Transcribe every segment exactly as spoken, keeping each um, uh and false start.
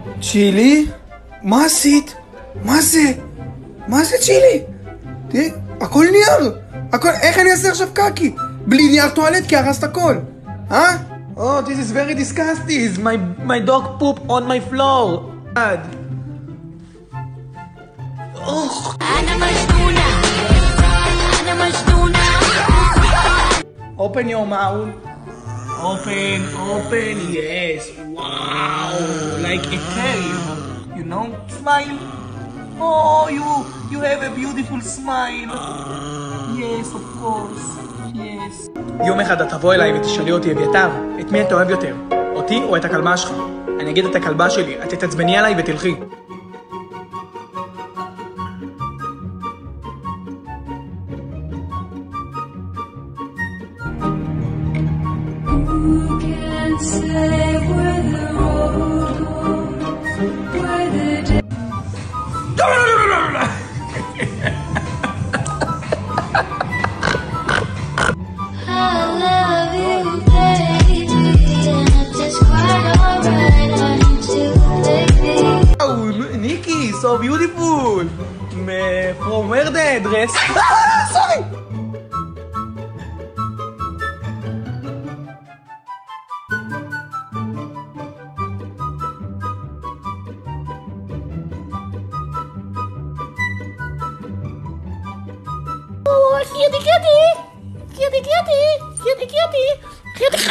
צ'ילי? מה עשית? מה זה? מה זה צ'ילי? תראי, הכל נייר. הכל, איך אני אעשה עכשיו קקי? בלי נייר טואלט כי הרסת הכל. אה? Oh, this is very disgusting. My, my dog poop on my floor. God. أنا مجنونة أنا مجنونة. Open your mouth. Open, open, yes. Wow, like a cave. You know, smile. Oh, you, you have a beautiful smile. Yes, of course. Yes. יום אחד את תבוא אליי ותשאלי אותי, אביתר, את מי אתה אוהב יותר? אותי או את הכלבה שלך? אני אגיד את הכלבה שלי, את תתעצבני עליי ותלכי. Nikki, so beautiful. From where the address? Sorry. Oh, kitty, kitty, kitty, kitty, kitty, kitty, kitty.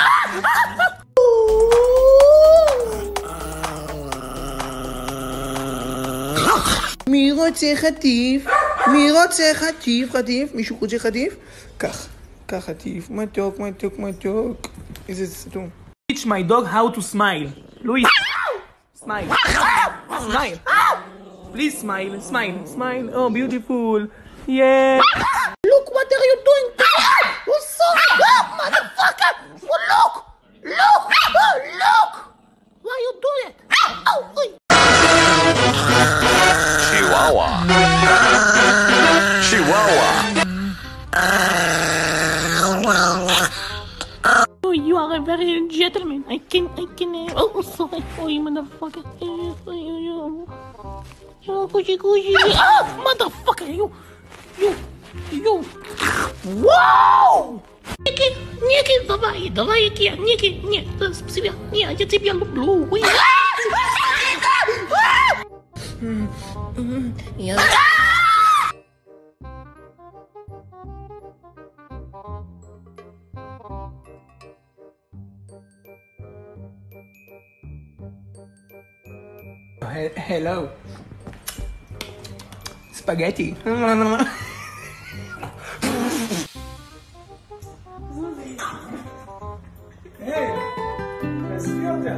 מי רוצה חטיף? מי רוצה חטיף? חטיף? מישהו רוצה חטיף? קח, קח חטיף. מתוק, מתוק, מתוק. איזה סתום. Teach my dog how to smile. לואיס. Smile. Smile. Please smile. Smile. Smile. Oh, beautiful. Yeah. Look, what are you doing? Oh, sorry, oh, motherfucker. Oh, look, look, oh, look. Why you do it? Oh, oh. Chihuahua. Chihuahua. Oh, you are a very gentleman. I can, I can. Uh, oh, sorry. Oh, you motherfucker. Oh, you, you. Oh, cushy, cushy. Oh, motherfucker. You, you, you. Wow! Ники, Ники, давай, давай, Ники, Ники, нет, спасибо, нет, я тебя люблю. Я... Hello. Spaghetti. Hey, תעזבי אותה.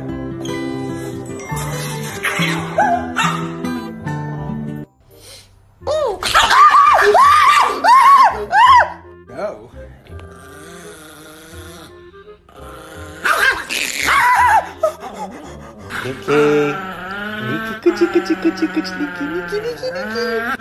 Go. Nikki. Nikki, kuchi, kuchi, kuchi, kuchi, Nikki, Nikki, Nikki, Nikki.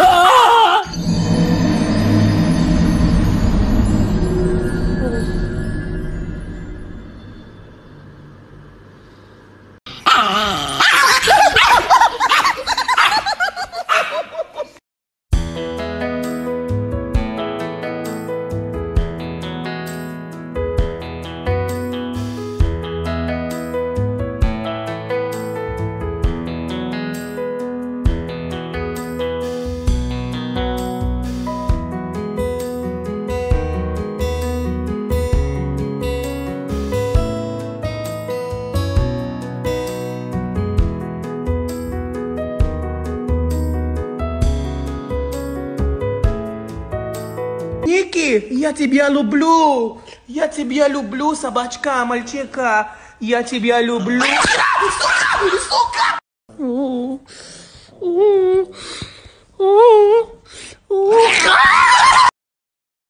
Ники, я тебя люблю. Я тебя люблю, собачка, мальчика. Я тебя люблю. Сука! Сука!